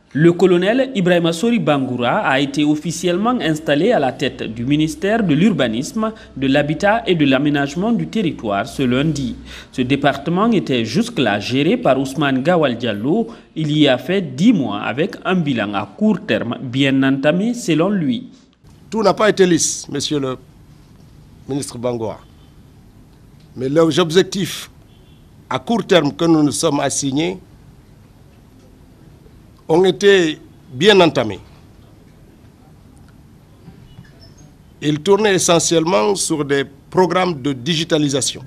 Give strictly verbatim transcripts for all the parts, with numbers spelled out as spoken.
Le colonel Ibrahima Sori Bangoura a été officiellement installé à la tête du ministère de l'Urbanisme, de l'Habitat et de l'Aménagement du Territoire ce lundi. Ce département était jusque-là géré par Ousmane Gawal Diallo. Il y a fait dix mois avec un bilan à court terme bien entamé selon lui. Tout n'a pas été lisse, monsieur le ministre Bangoura. Mais les objectifs à court terme que nous nous sommes assignés ont été bien entamés. Ils tournaient essentiellement sur des programmes de digitalisation.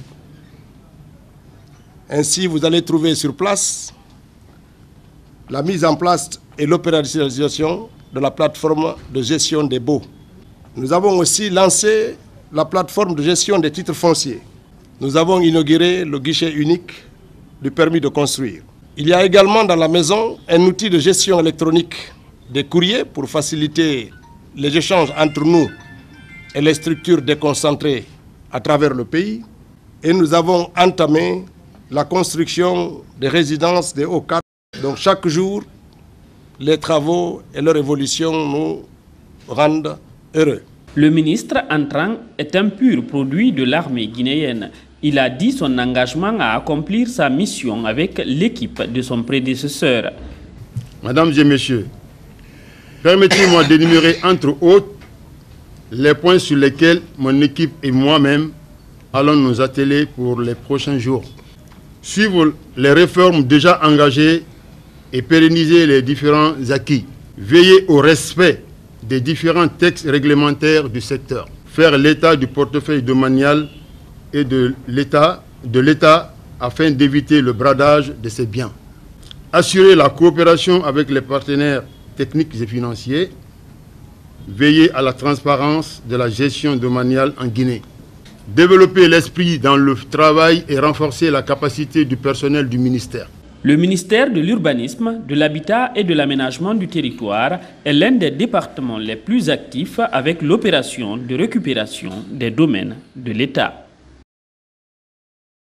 Ainsi, vous allez trouver sur place la mise en place et l'opérationnalisation de la plateforme de gestion des baux. Nous avons aussi lancé la plateforme de gestion des titres fonciers. Nous avons inauguré le guichet unique du permis de construire. Il y a également dans la maison un outil de gestion électronique des courriers pour faciliter les échanges entre nous et les structures déconcentrées à travers le pays. Et nous avons entamé la construction des résidences des hauts cadres. Donc chaque jour, les travaux et leur évolution nous rendent heureux. Le ministre entrant est un pur produit de l'armée guinéenne. Il a dit son engagement à accomplir sa mission avec l'équipe de son prédécesseur. Mesdames et messieurs, permettez-moi d'énumérer entre autres les points sur lesquels mon équipe et moi-même allons nous atteler pour les prochains jours. Suivre les réformes déjà engagées et pérenniser les différents acquis. Veiller au respect des différents textes réglementaires du secteur. Faire l'état du portefeuille domanial et de l'État de l'État afin d'éviter le bradage de ses biens. Assurer la coopération avec les partenaires techniques et financiers. Veiller à la transparence de la gestion domaniale en Guinée. Développer l'esprit dans le travail et renforcer la capacité du personnel du ministère. Le ministère de l'Urbanisme, de l'Habitat et de l'Aménagement du Territoire est l'un des départements les plus actifs avec l'opération de récupération des domaines de l'État.